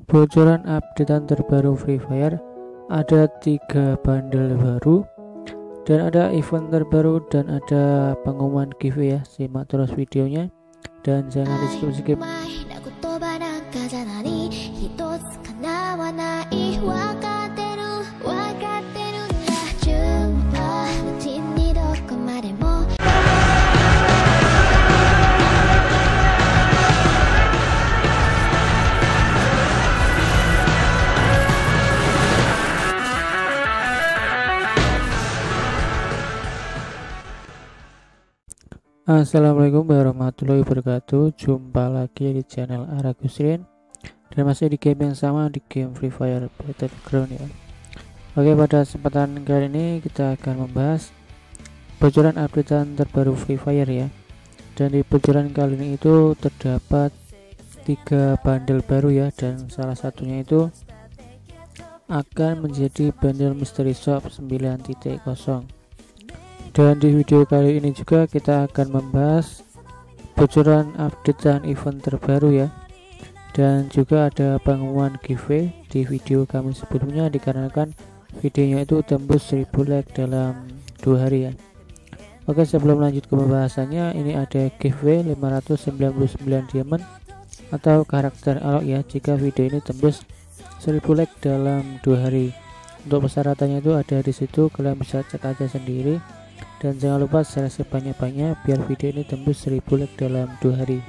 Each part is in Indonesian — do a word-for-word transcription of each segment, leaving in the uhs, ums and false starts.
bocoran updatean terbaru Free Fire, ada tiga bundle baru dan ada event terbaru dan ada pengumuman giveaway ya. Simak terus videonya dan jangan di skip skip. Assalamualaikum warahmatullahi wabarakatuh. Jumpa lagi di channel Aragusrin dan masih di game yang sama, di game Free Fire Battleground ya. Oke, pada kesempatan kali ini kita akan membahas bocoran updatean terbaru Free Fire ya. Dan di bocoran kali ini itu terdapat tiga bundle baru ya, dan salah satunya itu akan menjadi bundle Mystery Shop sembilan titik nol. Dan di video kali ini juga kita akan membahas bocoran updatean event terbaru ya, dan juga ada pengumuman giveaway di video kami sebelumnya, dikarenakan videonya itu tembus seribu like dalam dua hari ya. Oke, sebelum lanjut ke pembahasannya, ini ada giveaway lima ratus sembilan puluh sembilan diamond atau karakter alok ya, jika video ini tembus seribu like dalam dua hari. Untuk persyaratannya itu ada di situ, kalian bisa cek aja sendiri. Dan jangan lupa share sebanyak-banyak biar video ini tembus seribu like dalam dua hari.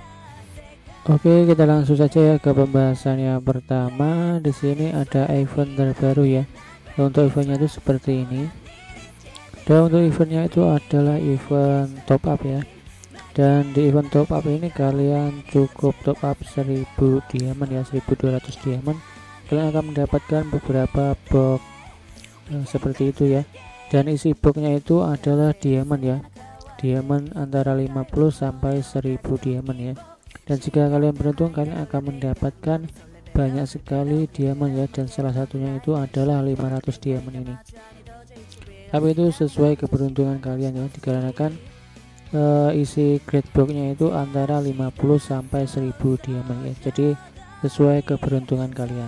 Oke, kita langsung saja ya ke pembahasan yang pertama. Di sini ada event terbaru ya. Dan untuk eventnya itu seperti ini. Dan untuk eventnya itu adalah event top up ya. Dan di event top up ini kalian cukup top up seribu diamond ya, seribu dua ratus diamond. Kalian akan mendapatkan beberapa box eh, seperti itu ya. Dan isi boxnya itu adalah diamond ya, diamond antara lima puluh sampai seribu diamond ya. Dan jika kalian beruntung, kalian akan mendapatkan banyak sekali diamond ya, dan salah satunya itu adalah lima ratus diamond ini. Tapi itu sesuai keberuntungan kalian ya, dikarenakan uh, isi grade boxnya itu antara lima puluh sampai seribu diamond ya, jadi sesuai keberuntungan kalian.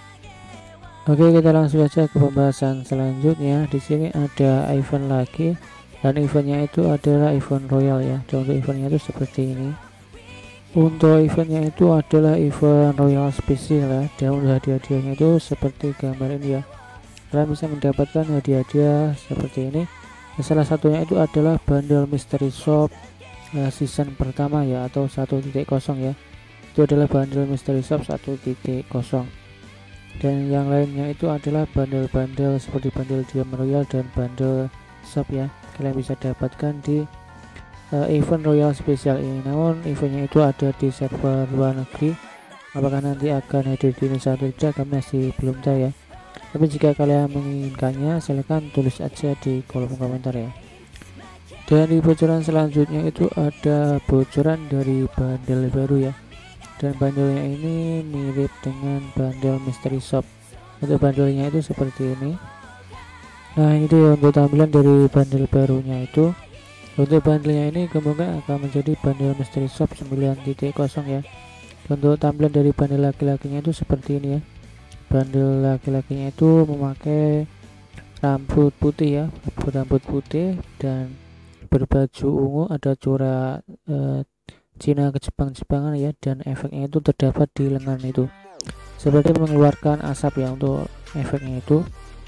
Oke, kita langsung saja ke pembahasan selanjutnya. Di sini ada event lagi, dan eventnya itu adalah event royal ya. Dan untuk eventnya itu seperti ini. Untuk eventnya itu adalah event royal spesial ya. Dan untuk hadiah-hadiahnya itu seperti gambar ini ya. Kalian bisa mendapatkan hadiah-hadiah seperti ini. Dan salah satunya itu adalah bundle Mystery Shop uh, season pertama ya, atau satu titik nol ya. Itu adalah bundle Mystery Shop satu titik nol. Dan yang lainnya itu adalah bundle-bundle seperti bundle Diamond Royal dan bundle shop ya, kalian bisa dapatkan di uh, event royal spesial ini. Namun eventnya itu ada di server luar negeri, apakah nanti akan hadir di Indonesia atau tidak kami masih belum tahu ya. Tapi jika kalian menginginkannya, silahkan tulis aja di kolom komentar ya. Dan di bocoran selanjutnya itu ada bocoran dari bundle baru ya. Dan bundlenya ini mirip dengan bundle Mystery Shop. Untuk bundlenya itu seperti ini. Nah, ini dia untuk tampilan dari bundle barunya itu. Untuk bundlenya ini kemungkinan akan menjadi bundle Mystery Shop sembilan titik nol ya. Untuk tampilan dari bundle laki-lakinya itu seperti ini ya. Bundle laki-lakinya itu memakai rambut putih ya, rambut putih dan berbaju ungu, ada corak eh, Cina ke Jepang-Jepangan ya, dan efeknya itu terdapat di lengan itu seperti mengeluarkan asap ya untuk efeknya itu.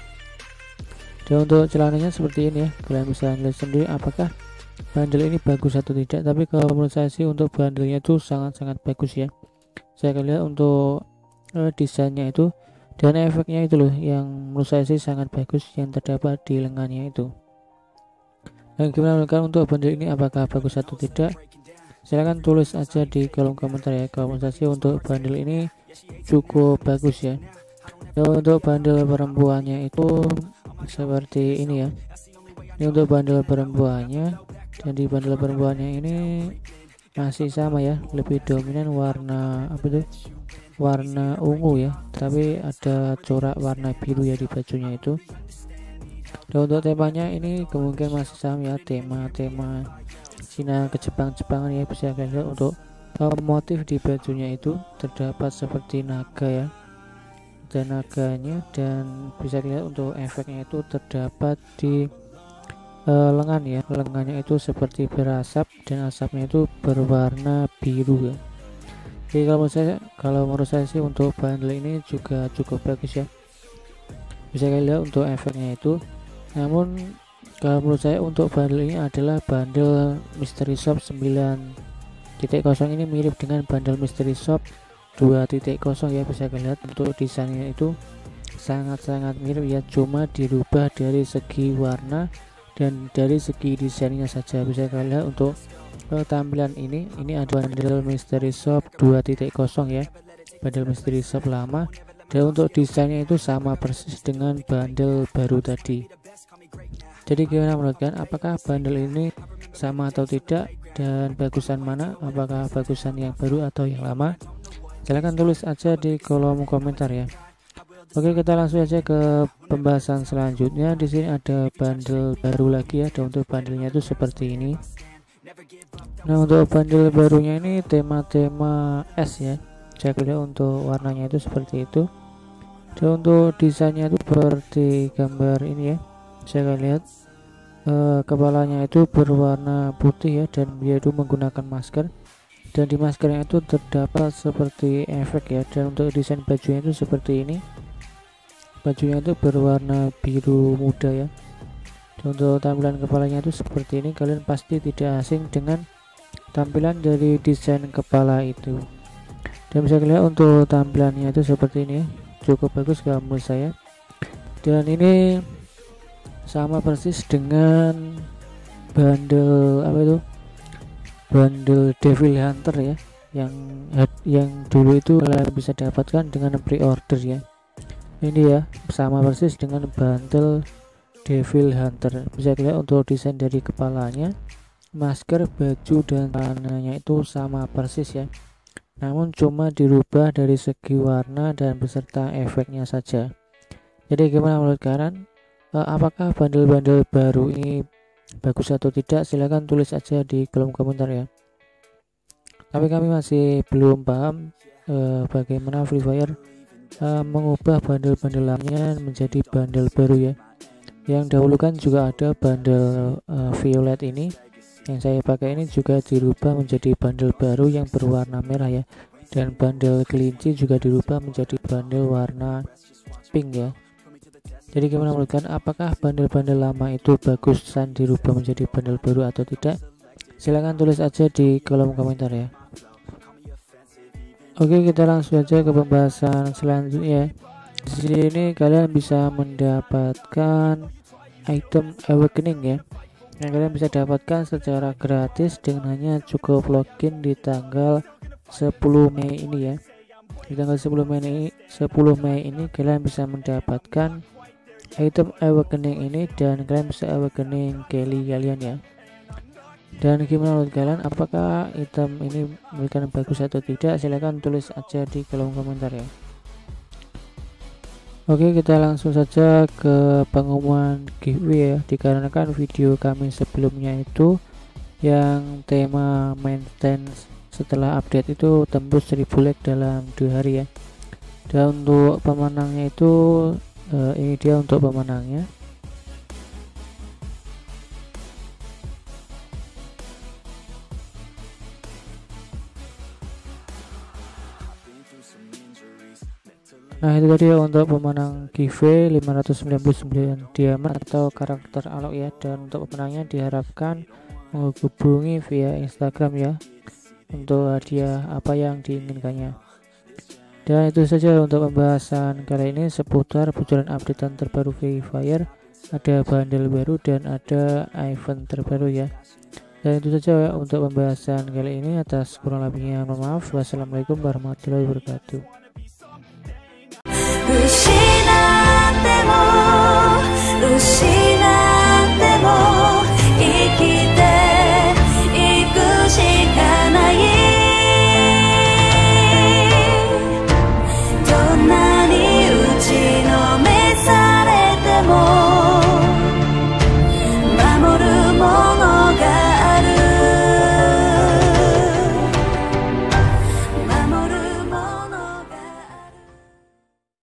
Dan untuk celananya seperti ini ya, kalian bisa lihat sendiri apakah bundle ini bagus atau tidak. Tapi kalau menurut saya sih untuk bundlenya itu sangat-sangat bagus ya. Saya akan lihat untuk eh, desainnya itu dan efeknya itu loh yang menurut saya sih sangat bagus yang terdapat di lengannya itu. Dan gimana untuk bundle ini, apakah bagus atau tidak? Silahkan tulis aja di kolom komentar ya. Kalau menurut saya untuk bundle ini cukup bagus ya. Dan untuk bundle perempuannya itu seperti ini ya. Ini untuk bundle perempuannya. Dan di bundle perempuannya ini masih sama ya, lebih dominan warna apa itu, warna ungu ya, tapi ada corak warna biru ya di bajunya itu. Dan untuk temanya ini kemungkinan masih sama ya, tema-tema Cina ke Jepang-Jepangan ya, bisa kalian lihat untuk uh, motif di bajunya itu terdapat seperti naga ya, dan naganya, dan bisa dilihat untuk efeknya itu terdapat di uh, lengan ya. Lengannya itu seperti berasap dan asapnya itu berwarna biru ya. Jadi kalau menurut saya, kalau menurut saya sih untuk bundle ini juga cukup bagus ya. Bisa kalian lihat untuk efeknya itu. Namun kalau menurut saya untuk bundle ini adalah bundle Mystery Shop sembilan titik nol ini mirip dengan bundle Mystery Shop dua titik nol ya. Bisa kalian lihat untuk desainnya itu sangat-sangat mirip ya, cuma dirubah dari segi warna dan dari segi desainnya saja. Bisa kalian lihat untuk uh, tampilan ini ini ada bundle Mystery Shop dua titik nol ya, bundle Mystery Shop lama, dan untuk desainnya itu sama persis dengan bundle baru tadi. Jadi gimana menurut kalian, apakah bundle ini sama atau tidak, dan bagusan mana, apakah bagusan yang baru atau yang lama? Silahkan tulis aja di kolom komentar ya. Oke, kita langsung aja ke pembahasan selanjutnya. Di sini ada bundle baru lagi ya, dan untuk bundlenya itu seperti ini. Nah, untuk bundle barunya ini tema-tema S ya. Cek lihat untuk warnanya itu seperti itu, dan untuk desainnya itu seperti gambar ini ya. Saya lihat eh, kepalanya itu berwarna putih ya, dan dia itu menggunakan masker, dan di maskernya itu terdapat seperti efek ya. Dan untuk desain bajunya itu seperti ini, bajunya itu berwarna biru muda ya. Dan untuk tampilan kepalanya itu seperti ini. Kalian pasti tidak asing dengan tampilan dari desain kepala itu. Dan bisa dilihat untuk tampilannya itu seperti ini ya, cukup bagus kalau menurut saya. Dan ini sama persis dengan bundle apa itu, bundle Devil Hunter ya, yang yang dulu itu kalian bisa dapatkan dengan pre-order ya. Ini ya sama persis dengan bundle Devil Hunter. Bisa dilihat untuk desain dari kepalanya, masker, baju, dan celananya itu sama persis ya, namun cuma dirubah dari segi warna dan beserta efeknya saja. Jadi gimana menurut kalian, e, apakah bundle-bundle baru ini bagus atau tidak? Silahkan tulis aja di kolom komentar ya. Tapi kami masih belum paham e, bagaimana Free Fire e, mengubah bundle-bundle lamanya menjadi bundle baru ya. Yang dahulu kan juga ada bundle e, violet ini, yang saya pakai ini juga dirubah menjadi bundle baru yang berwarna merah ya, dan bundle kelinci juga dirubah menjadi bundle warna pink ya. Jadi gimana menurut kalian, apakah bundle-bundle lama itu bagusan dirubah menjadi bundle baru atau tidak? Silahkan tulis aja di kolom komentar ya. Oke, kita langsung aja ke pembahasan selanjutnya. Di sini kalian bisa mendapatkan item awakening ya, yang kalian bisa dapatkan secara gratis dengan hanya cukup login di tanggal sepuluh Mei ini ya. Di tanggal sepuluh Mei ini, sepuluh Mei ini kalian bisa mendapatkan item awakening ini, dan kalian bisa awakening Kelly kalian ya. Dan gimana menurut kalian, apakah item ini menurut kalian bagus atau tidak? Silahkan tulis aja di kolom komentar ya. Oke, kita langsung saja ke pengumuman giveaway ya, dikarenakan video kami sebelumnya itu yang tema maintenance setelah update itu tembus seribu like dalam dua hari ya. Dan untuk pemenangnya itu eh, ini dia untuk pemenangnya. Nah, itu tadi ya untuk pemenang giveaway lima ratus sembilan puluh sembilan diamond atau karakter alok ya. Dan untuk pemenangnya diharapkan menghubungi via Instagram ya, untuk hadiah apa yang diinginkannya. Dan itu saja untuk pembahasan kali ini seputar bocoran updatean terbaru Free Fire. Ada bundle baru dan ada event terbaru ya. Dan itu saja ya untuk pembahasan kali ini. Atas kurang lebihnya mohon maaf. Wassalamualaikum warahmatullahi wabarakatuh. 失っても失